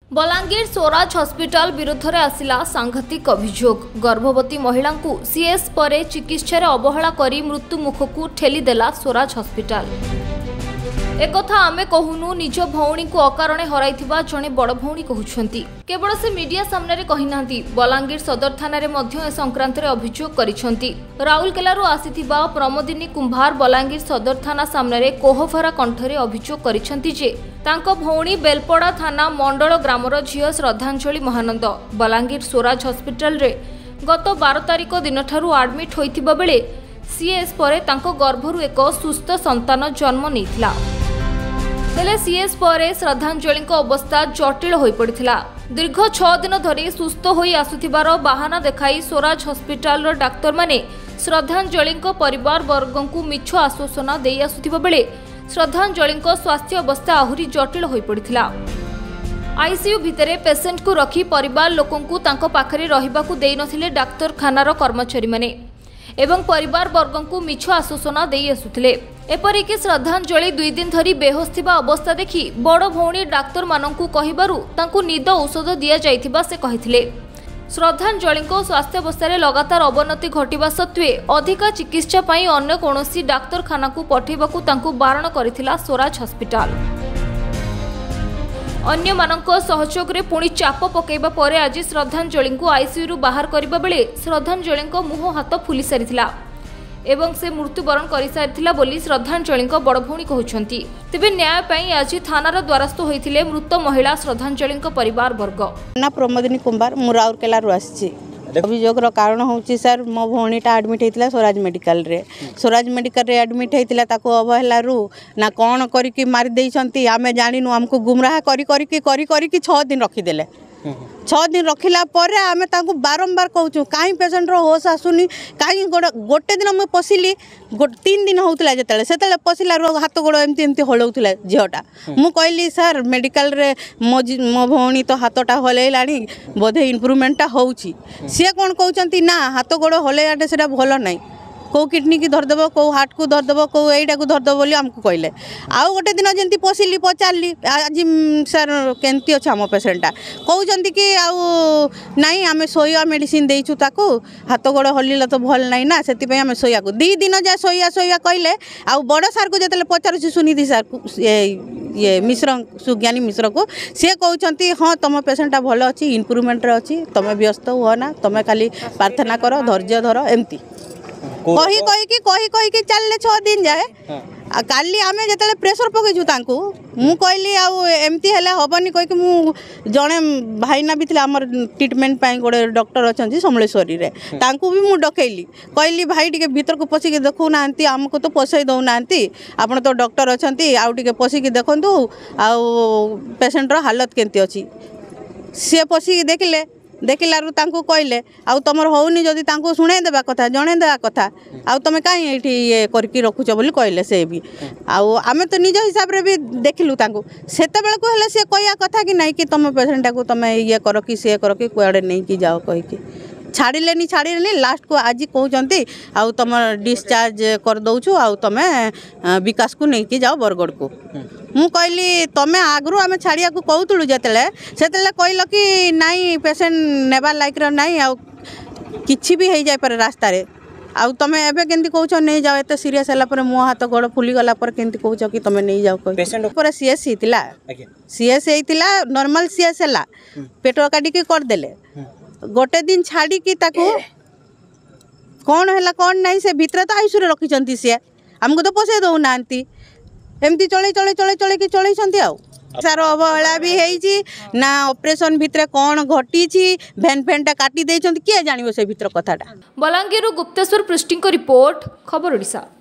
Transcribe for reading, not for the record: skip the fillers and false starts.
Balangir Swaraj hospital विरुद्ध में आसिला सांघातिक अभियोग। गर्भवती महिला को सीएस पर चिकित्सा अवहेला कर मृत्यु मुख को ठेलीदेला स्वराज हॉस्पिटल। एक आमे कहूनु निज भौणी को अकारणे हराइथिबा जणे बड़ भौणी कहउछंती। केवल से मीडिया सामने कहिना बलांगीर सदर थाना रे मध्य ए संक्रांत रे अभियोग करिसंती। राउरकेलारू आसीथिबा प्रमोदिनी कुंभार बलांगीर सदर थाना सामने रे कोहभरा कंठरे अभियोग करिसंती जे तांको भौणी बेलपड़ा थाना मंडल ग्रामर झियो श्रद्धांजलि महानंद बलांगीर स्वराज हॉस्पिटल रे गत 12 तारिख दिन ठारू एडमिट होइथिबा बेले सीएस परे तांको गर्भरू एक सुस्थ संतान जन्म नेइथिला। हेले सीएस परे श्रद्धांजलि अवस्था जटिल हो पड़ता। दीर्घ 6 दिन धरी सुस्थ होई आसुथिबार बहाना देखाई स्वराज हॉस्पिटल डाक्तर माने श्रद्धांजलि परिवार वर्ग को मिछ आश्वासन दे आसुथिबा बेले श्रद्धांजलि स्वास्थ्य अवस्था आहुरी जटिल हो पड़ता। आईसीयू भितरे पेसेंट को रखी परिवार लोकों को तांको पाखरे रहिबाकू देई नथिले डाक्तरखानार कर्मचारी माने एवं परिवार वर्ग को मिछ आश्वासन दे आसुथिले। एपरिक श्रद्धांजलि 2 दिन धरी बेहोश थिबा अवस्था देखि बड़ भौणी डाक्तर माननकू कहिबारु तांकू निद औषध दिया जाइथिबा से कहिथिले। श्रद्धांजलि स्वास्थ्य अवस्था रे लगातार अवनति घटिबा सत्वे अधिक चिकित्सा पई अन्य कोनोसी डाक्तरखाना को पठेबाकू तांकू बारण करिथिला स्वराज हॉस्पिटल। अन्य मानक सहयोग रे पुणी चाप पकेबा परे आज श्रद्धांजलि को आईसीयू रु बाहर करिबा बेले श्रद्धांजलि मुह हाथ फुली सारिथिला एवं से मृत्युवरण कर सारिथिला बोली श्रद्धांजलि बड़ भौणी कहउछंती। तेबे न्याय पई आज थानार द्वारस्थ होइथिले मृत महिला श्रद्धांजलि परिवार वर्ग। ना प्रमोदिनी कुंभार मु राउरकेलारू आसी। अभियोग कारण हूँ सर मो भौणीटा एडमिट होता स्वराज मेडिकल रे एडमिट होता ताको अवहेलू ना कौन करी मारी देइछंती आमे जानिनु हमको गुमराह करी 6 दिन रखीदेले। 6 दिन रखिला परे आमे तांको बारंबार कहूँ कहीं पेसेंट होश आसुनी कहीं गोटे दिन मुझे पशिली 3 दिन होता जिते पशिला हाथ गोड़ एमती हलौला झीटा मु कहली सर मेडिकल रे मो भौणी तो हाथटा हलैला बोधे इम्प्रूवमेंटा होउची सी कौन कहते ना हाथ गोड़ हलैयाटे से भल ना कौ किडनी की धरदेव कौ हार्ट को धरदेव कौ एटा को धरदेव बोली आमको कहले। आउ गोटे दिन जमी पशिली पचारि आज सर केमती अच्छे आम पेसेंटा कहते कि आउ नाई आम शोया मेडिसिन देचु ताकू हाथ गोड़ हल्ला तो भल ना ना से आम शोया को 2 दिन जाए शोया कहले। आउ बड़ सार को जो पचारूँ सुनिधि सार को ये मिश्र सुज्ञानी मिश्र को सी कहते हाँ तुम पेसेंटा भल अच्छी इम्प्रूवमेंट अच्छी तुम व्यस्त हुआ ना तुम खाली प्रार्थना कर धैर्य धर एमती कही चलले 6 दिन जाए काली आमे जतले प्रेशर पकईछु तांको मु कहली आउ एमती हेले हबनी कहि मु जणे भाईना भी थिला हमर ट्रीटमेंट पई गोडे डॉक्टर अछंती समलेश्वरी रे तांको भी मु डकैली कहली भाई टिके भीतर को पसी के देखौ नांती हमको तो पसई दउ नांती आपण तो डॉक्टर अछंती आउ टिके पसी के देखंतु आउ पेशेंट रो हालत केंती अछि से पसी के देखिलारू तांको कहले आउ तुम होनी जदि तांको शुणाई देबा कथा जणे देबा कथा आउ तुम कहीं ये करके रखुच बोली कहले से भी आउ आमे तो निज हिसाब रे भी देखिलु तांको सेते बेले को हेले से कहया कथा कि नहीं कि तुम पेशेंटा को तुम ये करो कि से करो कि कुआडे नहीं कि जाओ कहि कि छाड़िले लास्ट को आज कहते आउ तुम डिस्चार्ज कर दौछु आउ तुम विकास को नहीं कि जाओ बरगढ़ को मु कहली तुम आगु आम छाड़िया को कहूलु जिते कहल कि नाई पेसेंट नेबार लायक नाई आउ किछि भी हो जाए पारे रास्ता रे आउ तुम एबे केंती कहूछ नहीं जाओ एत सीरियस होला पर मुँह हाथ गोड़ फुली गला पर केंती कहूछ कि तुम नहीं जाओ पेशेंट पर सीएस होइतिला नॉर्मल सीएस हैला पेट काटी के कर देले गोटे दिन छाड़ी की ताको कौन है कौन नहीं से भितर तो आयुष रखी सी आमको तो पसई दौ ना एमती चले कि चलती आउ सार अवहेला भी है ना ऑपरेशन भितर कौन घटी भेन फेनटा काटी किए जानिबो से भितर कथाटा। बलांगीर गुप्तेश्वर पृष्टि रिपोर्ट खबर ओडिशा।